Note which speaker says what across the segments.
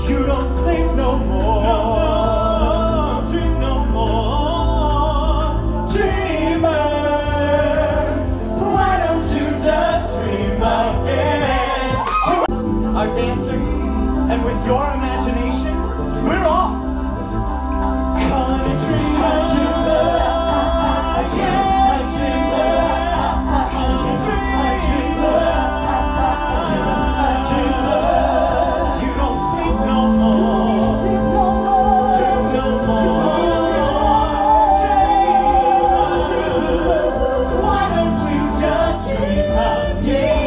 Speaker 1: You don't sleep no more, dream no more, dreamer. Why don't you just dream again? Our dancers, and with your imagination, we're off. Country dreamer, you don't sleep no more, dream no more, why don't you just dream again?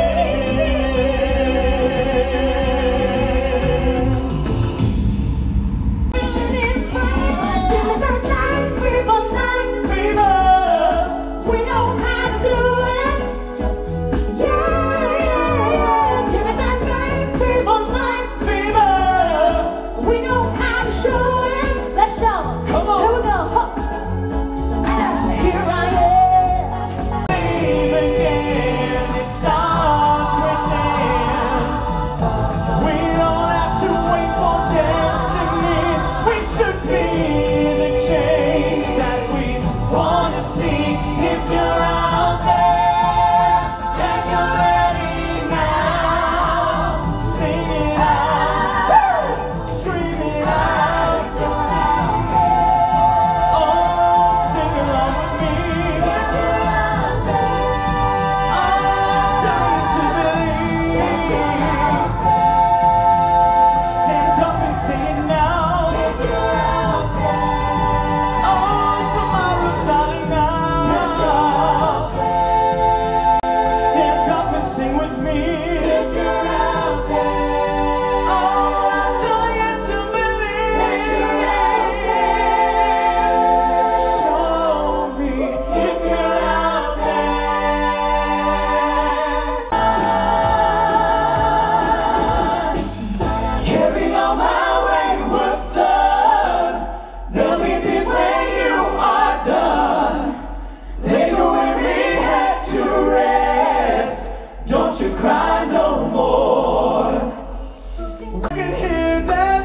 Speaker 1: Don't you cry no more. I can hear them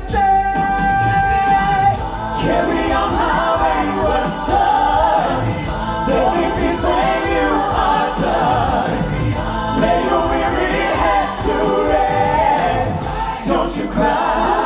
Speaker 1: say, carry on my wayward son. There'll be peace when you are done. Lay your weary head to rest. Don't you cry.